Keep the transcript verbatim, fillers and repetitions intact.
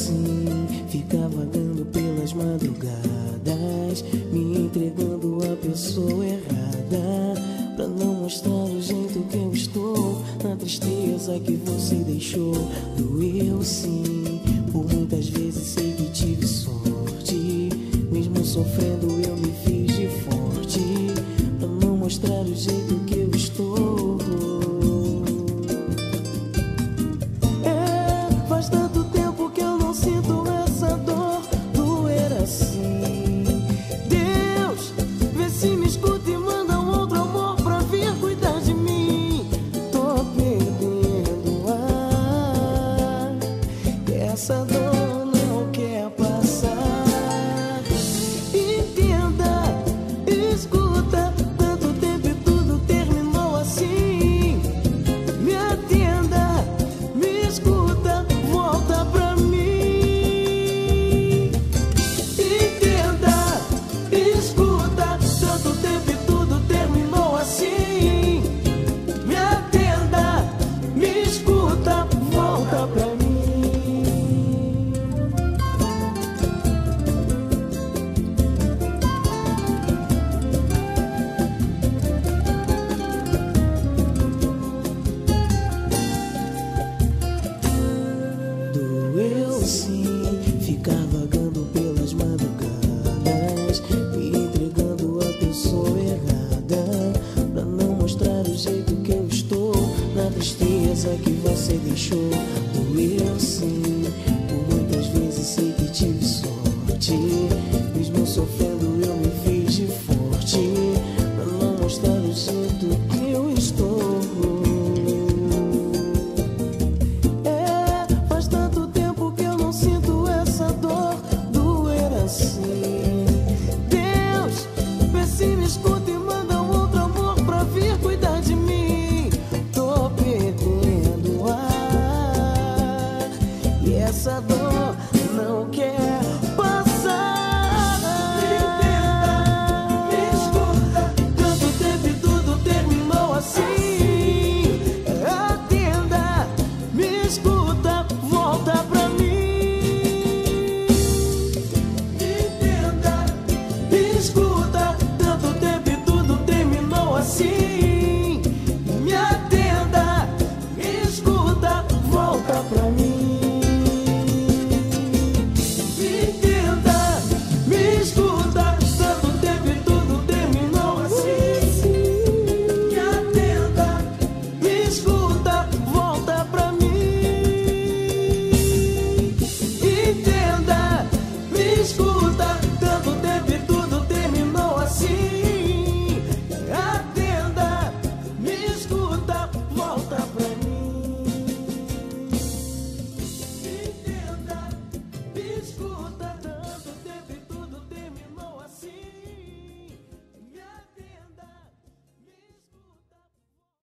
sim, ficar vagando pelas madrugadas, me entregando à pessoa errada, pra não mostrar o jeito que eu estou, na tristeza que você deixou. Doeu sim, por muitas vezes sei que tive sorte, mesmo sofrendo eu me fiz de forte, pra não mostrar o jeito que eu estou. É, faz tanto tempo que eu não sinto essa dor, doer assim. Deus, vê se me escuta e manda um outro amor pra vir cuidar de mim. Tô perdendo ar, essa dor não quer passar. Entenda, escuta, tanto tempo e tudo terminou assim. Me atenda, me escuta, volta pra mim. Entenda, escuta, tanto tempo e tudo terminou assim. Me atenda, me escuta, volta pra mim. Doeu sim, ficar vagando pelas madrugadas, me entregando à pessoa errada, pra não mostrar o jeito que eu estou, na tristeza que você deixou. Doeu sim, por muitas vezes sei que tive sorte, mesmo sofrendo eu me fiz de forte, pra não mostrar o jeito que eu estou. É, faz tanto tempo que eu não sinto essa dor, doer assim. Deus, vê se me escuta e manda um outro amor pra vir cuidar de mim. Tô perdendo ar, e essa dor não quer